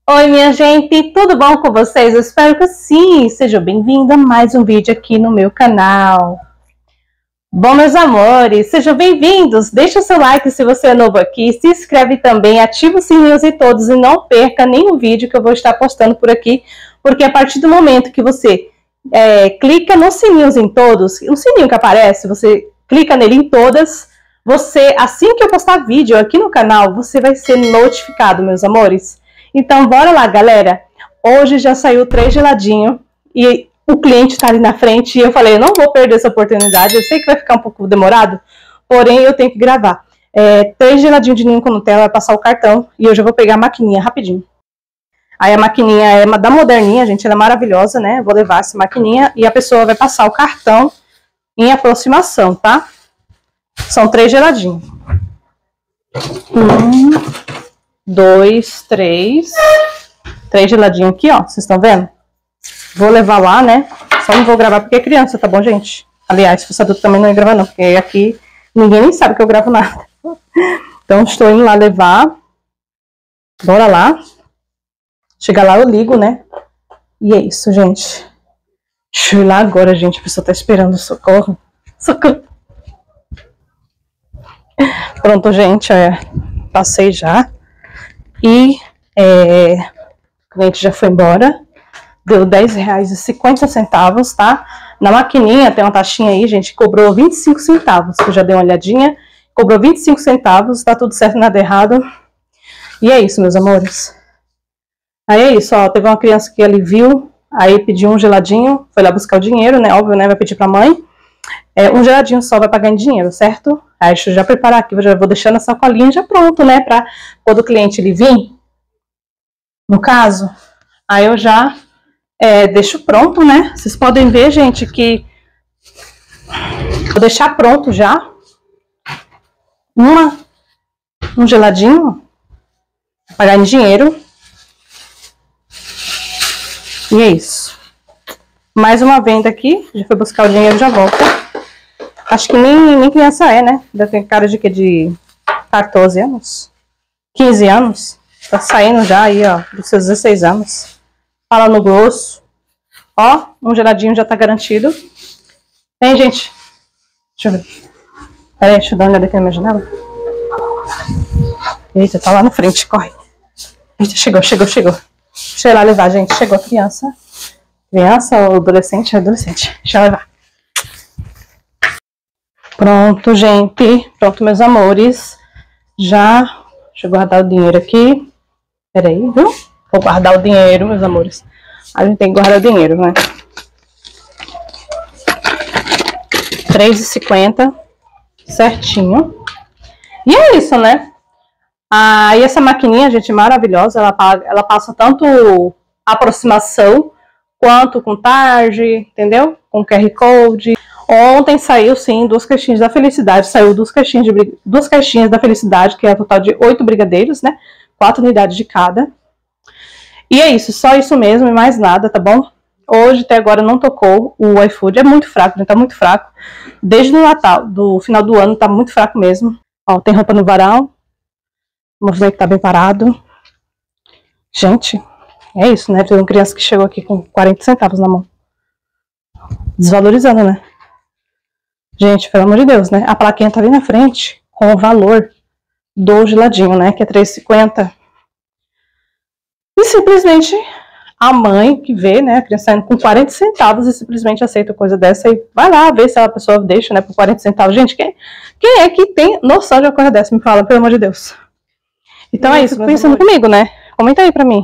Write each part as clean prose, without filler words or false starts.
Oi, minha gente, tudo bom com vocês? Eu espero que sim. Sejam bem-vindos a mais um vídeo aqui no meu canal. Bom, meus amores, sejam bem-vindos. Deixa o seu like se você é novo aqui, se inscreve também, ativa os sininhos e todos e não perca nenhum vídeo que eu vou estar postando por aqui, porque a partir do momento que você clica nos sininhos em todos, o sininho que aparece, você clica nele em todas, você, assim que eu postar vídeo aqui no canal, você vai ser notificado, meus amores. Então, bora lá, galera. Hoje já saiu 3 geladinhos e o cliente tá ali na frente e eu falei, eu não vou perder essa oportunidade. Eu sei que vai ficar um pouco demorado, porém eu tenho que gravar. 3 geladinhos de ninho com Nutella, vai passar o cartão e eu já vou pegar a maquininha rapidinho. Aí a maquininha é da Moderninha, gente, ela é maravilhosa, né? Vou levar essa maquininha e a pessoa vai passar o cartão em aproximação, tá? São 3 geladinhos. 2, 3. 3 geladinhos aqui, ó. Vocês estão vendo? Vou levar lá, né? Só não vou gravar porque é criança, tá bom, gente? Aliás, se fosse adulto também não ia gravar, não. Porque aqui ninguém nem sabe que eu gravo nada. Então, estou indo lá levar. Bora lá. Chegar lá, eu ligo, né? E é isso, gente. Deixa eu ir lá agora, gente. A pessoa tá esperando socorro. Socorro. Pronto, gente. Passei já. E o cliente já foi embora. Deu R$10,50, tá? Na maquininha tem uma taxinha aí, gente, cobrou 25 centavos, que eu já dei uma olhadinha. Cobrou 25 centavos, tá tudo certo, nada errado. E é isso, meus amores. Aí é isso, ó, teve uma criança que ali viu, aí pediu um geladinho, foi lá buscar o dinheiro, né, óbvio, né, vai pedir pra mãe. Um geladinho só vai pagar em dinheiro, certo? Aí deixa eu já preparar aqui, eu já vou deixando a sacolinha já pronto, né, pra quando o cliente ele vir, no caso, aí eu já deixo pronto, né? Vocês podem ver, gente, que vou deixar pronto já um geladinho, pagar em dinheiro. E é isso. Mais uma venda aqui, já foi buscar o dinheiro, já volta. Acho que nem criança né? Ainda tem cara de que de 14 anos, 15 anos. Tá saindo já aí, ó, dos seus 16 anos. Fala no grosso. Ó, um geladinho já tá garantido. Tem, gente? Deixa eu ver. Pera aí, deixa eu dar uma olhada aqui na minha janela. Eita, tá lá na frente, corre. Eita, chegou. Deixa eu ir lá levar, gente. Chegou a criança. Criança ou adolescente? Adolescente. Deixa eu levar. Pronto, gente. Pronto, meus amores. Já. Deixa eu guardar o dinheiro aqui. Pera aí, viu? Vou guardar o dinheiro, meus amores. A gente tem que guardar o dinheiro, né? R$3,50. Certinho. E é isso, né? E essa maquininha, gente, maravilhosa. Ela passa tanto aproximação quanto com tarde, entendeu? Com QR Code. Ontem saiu, sim, 2 caixinhas da felicidade. Saiu 2 caixinhas da felicidade, que é o total de 8 brigadeiros, né? 4 unidades de cada. E é isso, só isso mesmo e mais nada, tá bom? Hoje, até agora, não tocou o iFood. É muito fraco, gente, tá muito fraco. Desde o Natal, do final do ano, tá muito fraco mesmo. Ó, tem roupa no varal. O movimento tá bem parado. Gente, é isso, né? Tem uma criança que chegou aqui com 40 centavos na mão. Desvalorizando, né? Gente, pelo amor de Deus, né? A plaquinha tá ali na frente com o valor do geladinho, né? Que é R$3,50. E simplesmente a mãe que vê, né, a criança saindo com 40 centavos e simplesmente aceita coisa dessa e vai lá ver se a pessoa deixa, né, por 40 centavos. Gente, quem é que tem noção de uma coisa dessa? Me fala, pelo amor de Deus. Então é isso, pensando comigo, né? Comenta aí pra mim.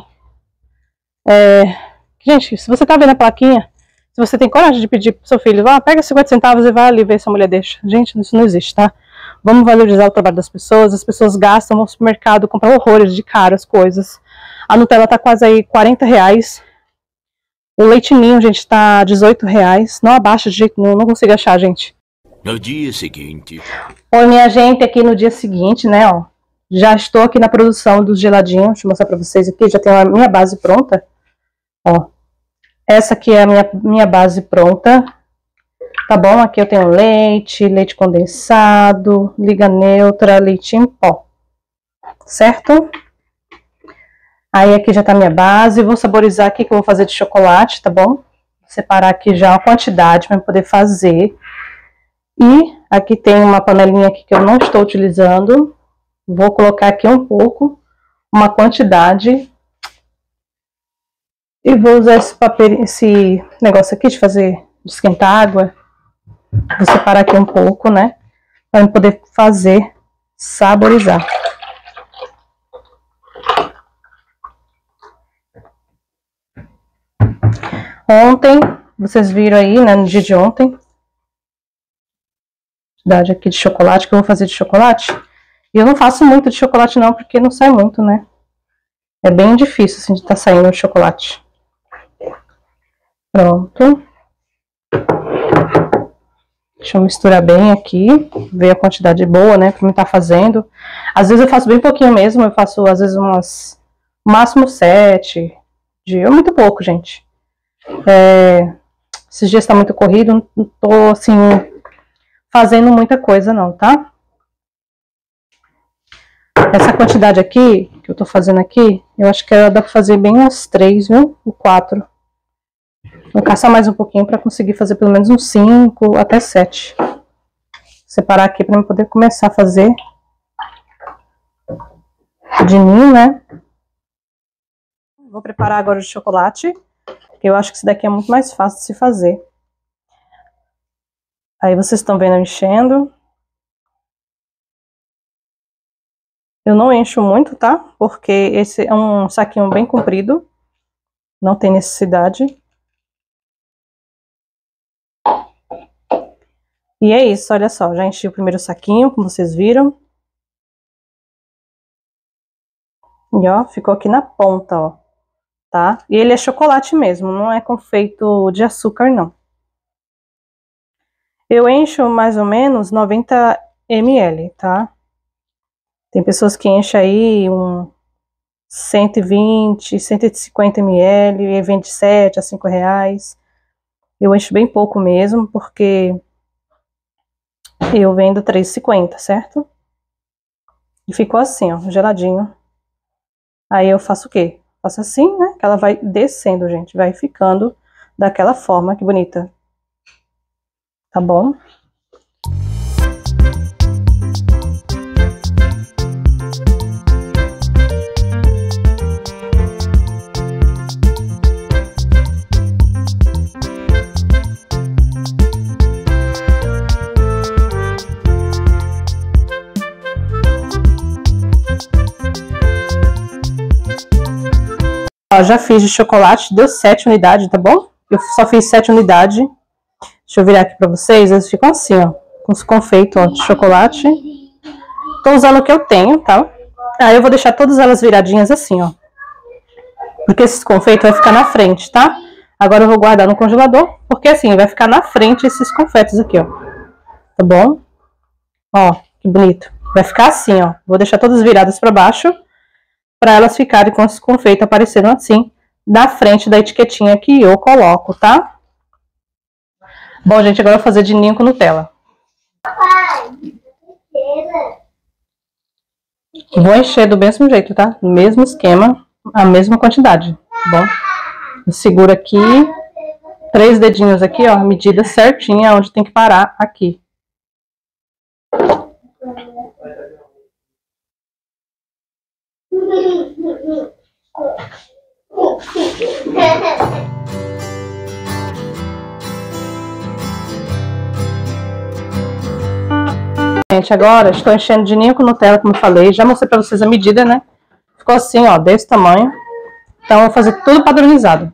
Gente, se você tá vendo a plaquinha, se você tem coragem de pedir pro seu filho, pega 50 centavos e vai ali ver se a mulher deixa. Gente, isso não existe, tá? Vamos valorizar o trabalho das pessoas. As pessoas gastam no supermercado, compram horrores de caras, coisas. A Nutella tá quase aí R$40. O leite ninho, gente, tá R$18. Não abaixa de jeito nenhum, não consigo achar, gente. No dia seguinte. Oi, minha gente, aqui no dia seguinte, né, ó. Já estou aqui na produção dos geladinhos. Deixa eu mostrar pra vocês aqui, já tenho a minha base pronta. Ó, essa aqui é a minha base pronta. Tá bom? Aqui eu tenho leite condensado, liga neutra, leite em pó. Certo? Aí aqui já tá minha base, vou saborizar aqui que eu vou fazer de chocolate, tá bom? Vou separar aqui já a quantidade para poder fazer. E aqui tem uma panelinha aqui que eu não estou utilizando. Vou colocar aqui um pouco, uma quantidade. E vou usar esse negócio aqui de esquentar água. Vou separar aqui um pouco, né? Para poder fazer, saborizar. Ontem, vocês viram aí, né, no dia de ontem, quantidade aqui de chocolate, que eu vou fazer de chocolate. E eu não faço muito de chocolate não, porque não sai muito, né? É bem difícil, assim, de estar saindo o chocolate. Pronto. Deixa eu misturar bem aqui, ver a quantidade boa, né, pra mim estar fazendo. Às vezes eu faço bem pouquinho mesmo, eu faço às vezes umas, máximo 7, é muito pouco, gente. Esses dias tá muito corrido, não tô, assim, fazendo muita coisa não, tá? Essa quantidade aqui, que eu tô fazendo aqui, eu acho que dá pra fazer bem umas 3, viu? Ou 4. Vou caçar mais um pouquinho para conseguir fazer pelo menos uns 5 até 7. Separar aqui para eu poder começar a fazer de ninho, né? Vou preparar agora o chocolate, porque eu acho que esse daqui é muito mais fácil de se fazer. Aí vocês estão vendo eu enchendo. Eu não encho muito, tá? Porque esse é um saquinho bem comprido. Não tem necessidade. E é isso, olha só, já enchi o primeiro saquinho, como vocês viram. E ó, ficou aqui na ponta, ó, tá? E ele é chocolate mesmo, não é confeito de açúcar, não. Eu encho mais ou menos 90 ml, tá? Tem pessoas que enchem aí 120, 150 ml e vende 7 a 5 reais. Eu encho bem pouco mesmo, porque eu vendo 3,50, certo? E ficou assim, ó, geladinho. Aí eu faço o quê? Faço assim, né? Que ela vai descendo, gente. Vai ficando daquela forma, que bonita. Tá bom? Ó, já fiz de chocolate, deu 7 unidades, tá bom? Eu só fiz 7 unidades. Deixa eu virar aqui pra vocês, eles ficam assim, ó, com os confeitos, ó, de chocolate. Tô usando o que eu tenho, tá? Aí eu vou deixar todas elas viradinhas assim, ó. Porque esses confeitos vai ficar na frente, tá? Agora eu vou guardar no congelador, porque assim, vai ficar na frente esses confetos aqui, ó. Tá bom? Ó, que bonito. Vai ficar assim, ó. Vou deixar todas viradas pra baixo, para elas ficarem com os confeitos aparecendo assim, na frente da etiquetinha que eu coloco, tá? Bom, gente, agora eu vou fazer de ninho com Nutella. Vou encher do mesmo jeito, tá? No mesmo esquema, a mesma quantidade, tá bom? Eu seguro aqui, 3 dedinhos aqui, ó, a medida certinha, onde tem que parar aqui. Gente, agora estou enchendo de ninho com Nutella, como eu falei. Já mostrei para vocês a medida, né? Ficou assim, ó, desse tamanho. Então, eu vou fazer tudo padronizado.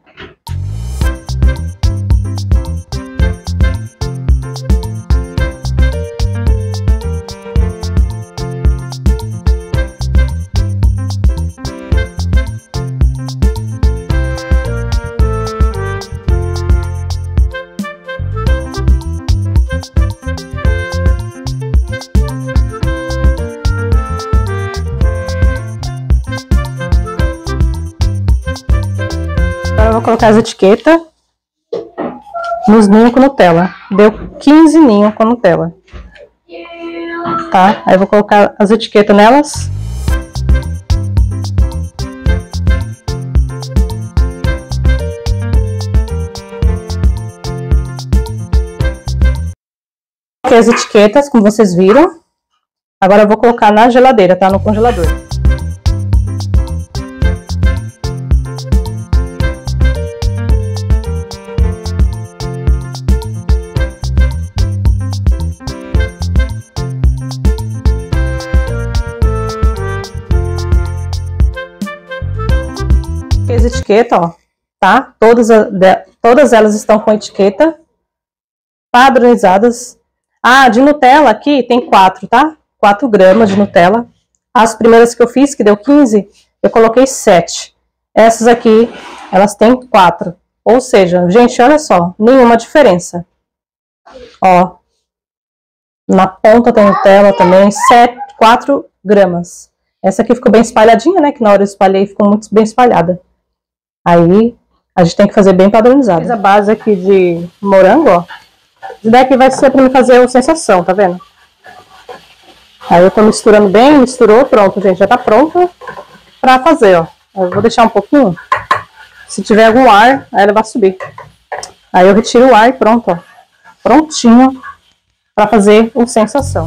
Eu vou colocar as etiquetas nos ninhos com Nutella. Deu 15 ninhos com Nutella. Tá? Aí eu vou colocar as etiquetas nelas. coloquei as etiquetas, como vocês viram. Agora eu vou colocar na geladeira, tá? No congelador. As etiquetas, ó, tá? Todas elas estão com etiqueta padronizadas. Ah, de Nutella aqui tem 4, tá? 4 gramas de Nutella. As primeiras que eu fiz, que deu 15, eu coloquei 7. Essas aqui, elas têm 4. Ou seja, gente, olha só, nenhuma diferença. Ó, na ponta tem Nutella também, 4 gramas. Essa aqui ficou bem espalhadinha, né? Que na hora eu espalhei ficou muito bem espalhada. Aí, a gente tem que fazer bem padronizado. Fiz a base aqui de morango, ó. Isso daqui vai ser pra me fazer a sensação, tá vendo? Aí eu tô misturando bem, misturou, pronto, gente. Já tá pronto pra fazer, ó. Eu vou deixar um pouquinho. Se tiver algum ar, aí ela vai subir. Aí eu retiro o ar e pronto, ó. Prontinho pra fazer o sensação.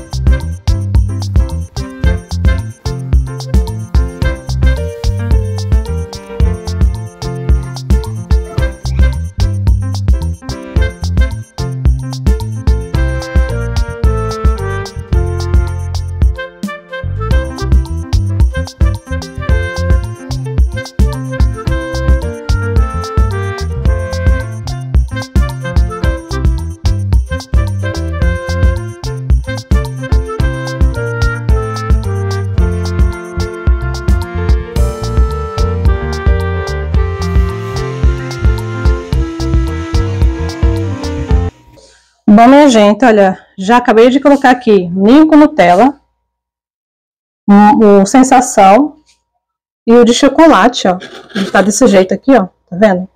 Bom, minha gente, olha, já acabei de colocar aqui ninho com Nutella, o sensação e o de chocolate, ó. Ele tá desse jeito aqui, ó, tá vendo?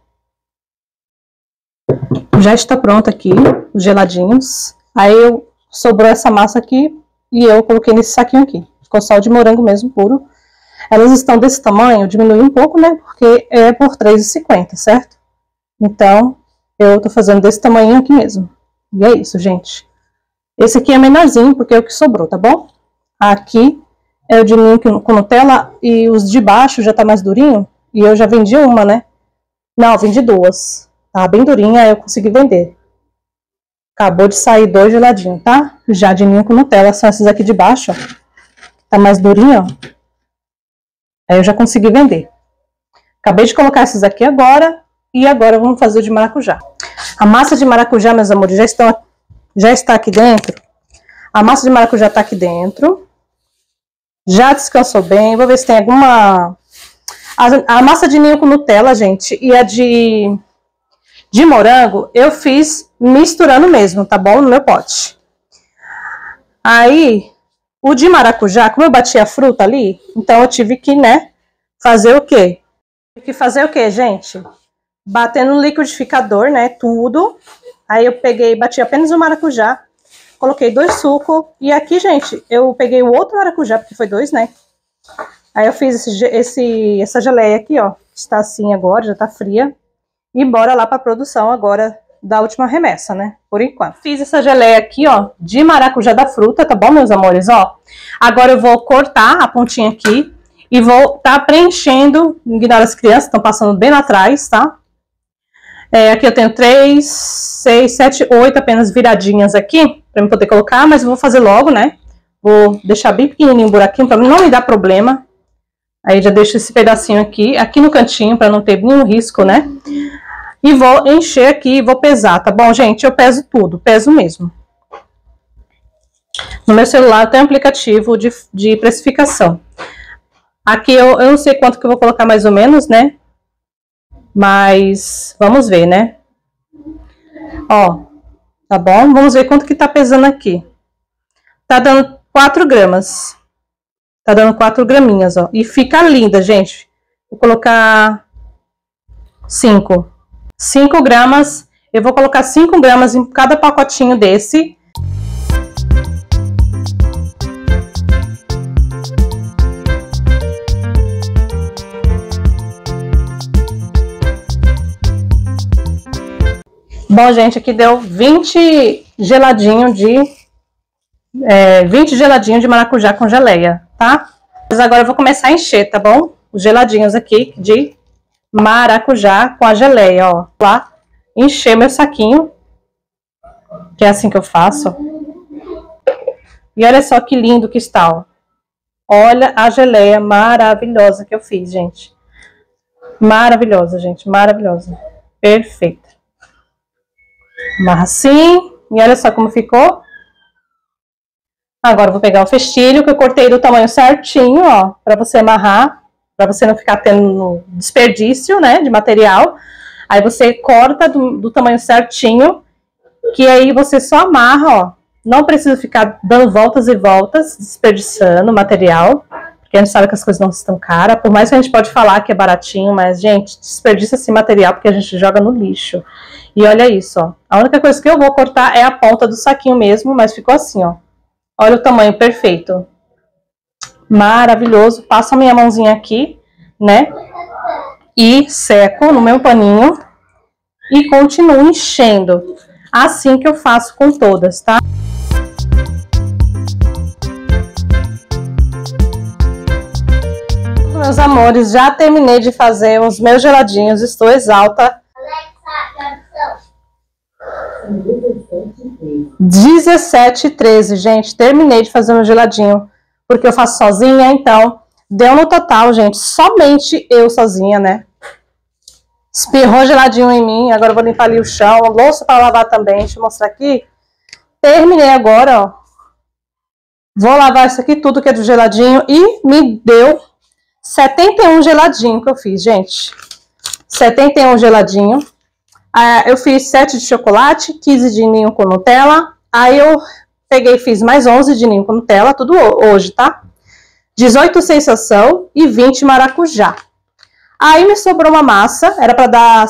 Já está pronto aqui, os geladinhos. Aí sobrou essa massa aqui e eu coloquei nesse saquinho aqui. Ficou só de morango mesmo, puro. Elas estão desse tamanho, diminui um pouco, né, porque é por R$3,50, certo? Então, eu tô fazendo desse tamanho aqui mesmo. E é isso, gente. Esse aqui é menorzinho, porque é o que sobrou, tá bom? Aqui é o de ninho com Nutella e os de baixo já tá mais durinho. E eu já vendi uma, né? Não, vendi 2. Tá bem durinha, aí eu consegui vender. Acabou de sair 2 geladinhos, tá? Já de ninho com Nutella, são esses aqui de baixo, ó. Tá mais durinho, ó. Aí eu já consegui vender. Acabei de colocar esses aqui agora. E agora vamos fazer o de maracujá. A massa de maracujá, meus amores, já está aqui dentro. A massa de maracujá está aqui dentro. Já descansou bem. Vou ver se tem alguma... A massa de ninho com Nutella, gente, e a de morango, eu fiz misturando mesmo, tá bom? No meu pote. Aí, o de maracujá, como eu bati a fruta ali, então eu tive que, né, fazer o quê? Tive que fazer o quê, gente? Bater no liquidificador, né, tudo. Aí eu peguei, bati apenas o maracujá, coloquei 2 sucos. E aqui, gente, eu peguei o outro maracujá, porque foi 2, né. Aí eu fiz essa geleia aqui, ó, está assim agora, já tá fria. E bora lá pra produção agora da última remessa, né, por enquanto. Fiz essa geleia aqui, ó, de maracujá da fruta, tá bom, meus amores, ó. Agora eu vou cortar a pontinha aqui e vou tá preenchendo, ignora as crianças, estão passando bem lá atrás, tá. Aqui eu tenho 3, 6, 7, 8 apenas viradinhas aqui, pra eu poder colocar, mas eu vou fazer logo, né? Vou deixar bem pequenininho o buraquinho, pra não me dar problema. Aí já deixo esse pedacinho aqui no cantinho, pra não ter nenhum risco, né? E vou encher aqui e vou pesar, tá bom, gente? Eu peso tudo, peso mesmo. No meu celular tem um aplicativo de precificação. Aqui eu não sei quanto que eu vou colocar mais ou menos, né? Mas vamos ver, né? Ó, tá bom? Vamos ver quanto que tá pesando aqui. Tá dando 4 gramas. Tá dando 4 graminhas, ó. E fica linda, gente. Vou colocar 5. 5 gramas. Eu vou colocar 5 gramas em cada pacotinho desse. Bom, gente, aqui deu 20 geladinho de 20 geladinho de maracujá com geleia, tá? Mas agora eu vou começar a encher, tá bom? Os geladinhos aqui de maracujá com a geleia, ó. Lá, encher meu saquinho, que é assim que eu faço. E olha só que lindo que está, ó. Olha a geleia maravilhosa que eu fiz, gente. Maravilhosa, gente, maravilhosa. Perfeita. Amarra assim, e olha só como ficou. Agora eu vou pegar o festilho que eu cortei do tamanho certinho, ó, pra você amarrar, pra você não ficar tendo desperdício, né, de material. Aí você corta do tamanho certinho, que aí você só amarra, ó. Não precisa ficar dando voltas e voltas, desperdiçando material, porque a gente sabe que as coisas não estão caras. Por mais que a gente pode falar que é baratinho, mas, gente, desperdiça esse material porque a gente joga no lixo. E olha isso, ó. A única coisa que eu vou cortar é a ponta do saquinho mesmo, mas ficou assim, ó. Olha o tamanho perfeito. Maravilhoso. Passo a minha mãozinha aqui, né? E seco no meu paninho. E continuo enchendo. Assim que eu faço com todas, tá? Meus amores, já terminei de fazer os meus geladinhos. Estou exausta. 17h13, gente, terminei de fazer meu geladinho, porque eu faço sozinha, então deu no total, gente, somente eu sozinha, né? Espirrou geladinho em mim, agora eu vou limpar ali o chão, a louça para lavar também, deixa eu mostrar aqui. Terminei agora, ó. Vou lavar isso aqui tudo que é do geladinho e me deu 71 geladinho que eu fiz, gente. 71 geladinho. Eu fiz 7 de chocolate, 15 de ninho com Nutella. Aí eu peguei e fiz mais 11 de ninho com Nutella, tudo hoje, tá? 18 sensação e 20 maracujá. Aí me sobrou uma massa, era pra dar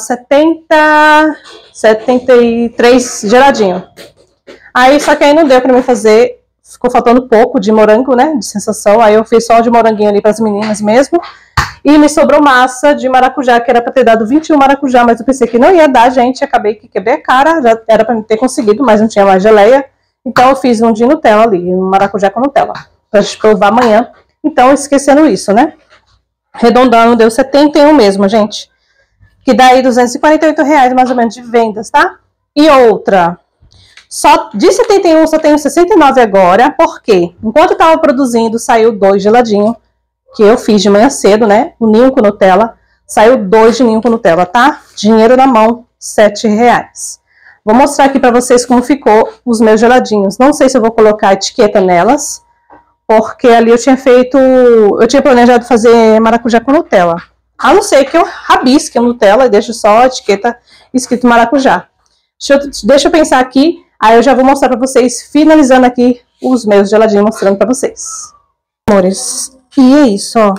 73 geladinho. Aí, só que aí não deu pra mim fazer, ficou faltando pouco de morango, né, de sensação. Aí eu fiz só de moranguinho ali pras meninas mesmo. E me sobrou massa de maracujá, que era pra ter dado 21 maracujá, mas eu pensei que não ia dar, gente. Acabei que quebrei a cara, já era pra ter conseguido, mas não tinha mais geleia. Então eu fiz um de Nutella ali, um maracujá com Nutella, pra gente provar amanhã. Então, esquecendo isso, né? Arredondando, deu 71 mesmo, gente. Que dá aí R$248 mais ou menos de vendas, tá? E outra, só de 71 só tenho 69 agora, porque enquanto eu tava produzindo, saiu 2 geladinhos, que eu fiz de manhã cedo, né? O ninho com Nutella. Saiu 2 de ninho com Nutella, tá? Dinheiro na mão, R$7. Vou mostrar aqui pra vocês como ficou os meus geladinhos. Não sei se eu vou colocar etiqueta nelas, porque ali eu tinha planejado fazer maracujá com Nutella. A não ser que eu rabisque a Nutella e deixe só a etiqueta escrito maracujá. Deixa eu pensar aqui, aí eu já vou mostrar pra vocês, finalizando aqui os meus geladinhos, mostrando pra vocês. Amores, e é isso, ó.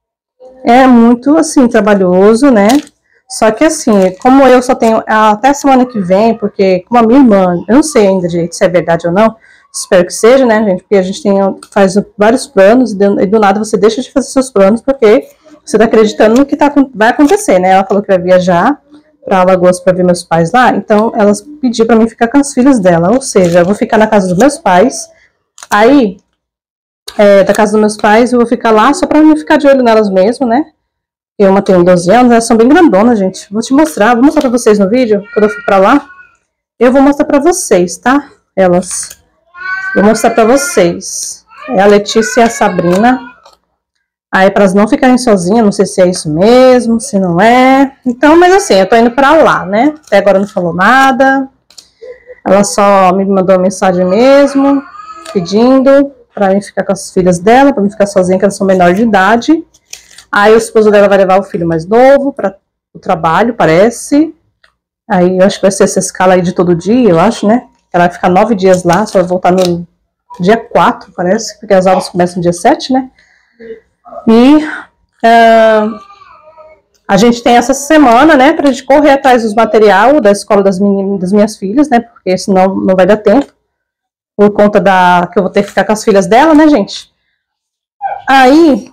É muito, assim, trabalhoso, né? Só que, assim, como eu só tenho até semana que vem, porque como a minha irmã, eu não sei ainda direito se é verdade ou não, espero que seja, né, gente? Porque a gente faz vários planos e do nada você deixa de fazer seus planos porque você tá acreditando no que vai acontecer, né? Ela falou que vai viajar pra Alagoas pra ver meus pais lá, então elas pediu pra mim ficar com as filhas dela, ou seja, eu vou ficar na casa dos meus pais, aí, da casa dos meus pais, eu vou ficar lá só pra mim ficar de olho nelas mesmo, né? Uma tem 12 anos, elas são bem grandonas, gente. Vou mostrar pra vocês no vídeo, quando eu for pra lá. Eu vou mostrar pra vocês, tá? Elas. Vou mostrar pra vocês. É a Letícia e a Sabrina. Aí, pra elas não ficarem sozinhas, não sei se é isso mesmo, se não é. Então, mas assim, eu tô indo pra lá, né? Até agora não falou nada. Ela só me mandou uma mensagem mesmo, pedindo pra mim ficar com as filhas dela, pra não ficar sozinha, que elas são menores de idade. Aí o esposo dela vai levar o filho mais novo para o trabalho, parece. Aí eu acho que vai ser essa escala aí de todo dia, eu acho, né? Ela vai ficar 9 dias lá, só vai voltar no dia 4, parece, porque as aulas começam no dia 7, né? E a gente tem essa semana, né, pra gente correr atrás dos material da escola das minhas filhas, né? Porque senão não vai dar tempo. Por conta que eu vou ter que ficar com as filhas dela, né, gente? Aí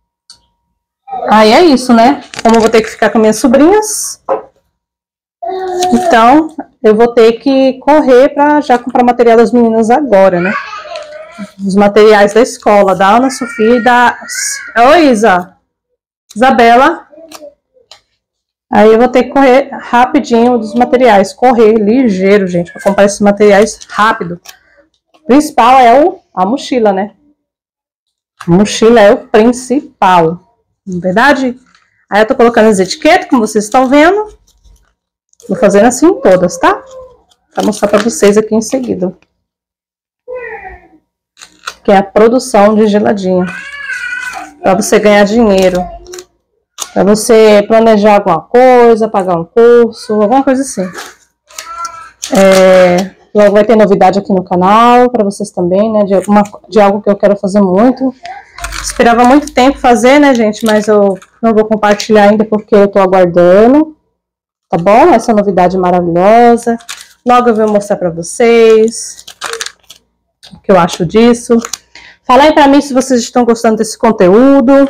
é isso, né? Como eu vou ter que ficar com minhas sobrinhas, Então, eu vou ter que correr para já comprar material das meninas agora, né? Os materiais da escola, da Ana Sofia e da... Oi, Isabela. Aí eu vou ter que correr rapidinho dos materiais. Correr ligeiro, gente, para comprar esses materiais rápido. O principal é a mochila, né? A mochila é o principal, não é verdade? Aí eu tô colocando as etiquetas, como vocês estão vendo. Vou fazendo assim em todas, tá? Pra mostrar pra vocês aqui em seguida. Que é a produção de geladinho. Pra você ganhar dinheiro. Pra você planejar alguma coisa, pagar um curso, alguma coisa assim. Logo vai ter novidade aqui no canal, pra vocês também, né? De algo que eu quero fazer muito. Esperava muito tempo fazer, né, gente? Mas eu não vou compartilhar ainda porque eu tô aguardando. Tá bom? Essa novidade maravilhosa. Logo eu vou mostrar pra vocês o que eu acho disso. Fala aí pra mim se vocês estão gostando desse conteúdo.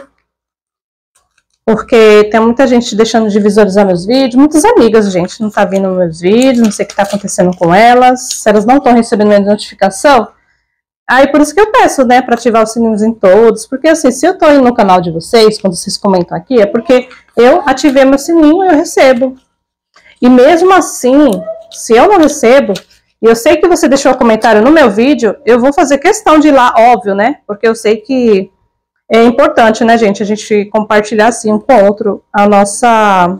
Porque tem muita gente deixando de visualizar meus vídeos. Muitas amigas, gente, não tá vindo meus vídeos. Não sei o que tá acontecendo com elas. Se elas não estão recebendo minha notificação. Aí por isso que eu peço, né, pra ativar os sininhos em todos. Porque assim, se eu tô indo no canal de vocês, quando vocês comentam aqui, é porque eu ativei meu sininho e eu recebo. E mesmo assim, se eu não recebo, e eu sei que você deixou um comentário no meu vídeo, eu vou fazer questão de ir lá, óbvio, né? Porque eu sei que é importante, né, gente, a gente compartilhar assim um com o outro a nossa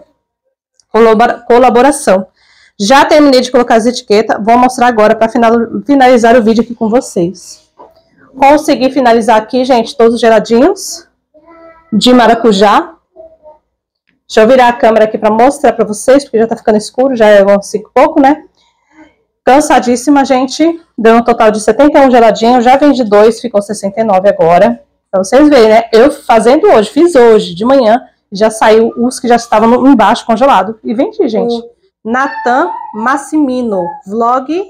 colaboração. Já terminei de colocar as etiquetas, vou mostrar agora para finalizar o vídeo aqui com vocês. Consegui finalizar aqui, gente, todos os geladinhos de maracujá. Deixa eu virar a câmera aqui para mostrar para vocês, porque já tá ficando escuro, já é 5 e pouco, né? Cansadíssima, gente. Deu um total de 71 geladinhos, já vendi 2, ficou 69 agora. Pra vocês verem, né? Eu fazendo hoje, fiz hoje, de manhã, já saiu os que já estavam embaixo, congelado. E vendi, gente. Natan Massimino, vlog.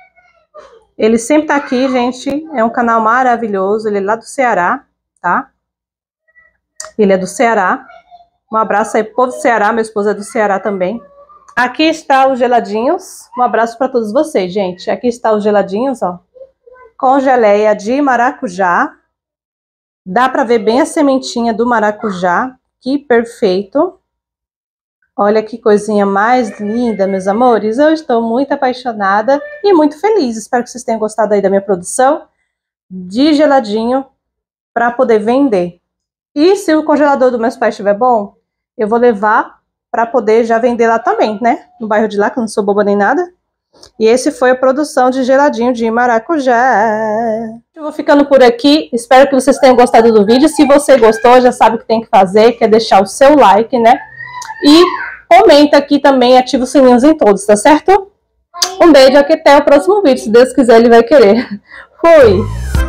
Ele sempre tá aqui, gente. É um canal maravilhoso, ele é lá do Ceará, tá? Ele é do Ceará. Um abraço aí pro povo do Ceará, meu esposo é do Ceará também. Aqui está os geladinhos. Um abraço para todos vocês, gente. Aqui está os geladinhos, ó. Com geleia de maracujá. Dá para ver bem a sementinha do maracujá. Que perfeito. Olha que coisinha mais linda, meus amores. Eu estou muito apaixonada e muito feliz. Espero que vocês tenham gostado aí da minha produção de geladinho para poder vender. E se o congelador dos meus pais estiver bom, eu vou levar para poder já vender lá também, né? No bairro de lá, que eu não sou boba nem nada. E esse foi a produção de geladinho de maracujá. Eu vou ficando por aqui. Espero que vocês tenham gostado do vídeo. Se você gostou, já sabe o que tem que fazer, que é deixar o seu like, né? E comenta aqui também, ativa os sininhos em todos, tá certo? Um beijo, aqui até o próximo vídeo. Se Deus quiser, ele vai querer. Fui!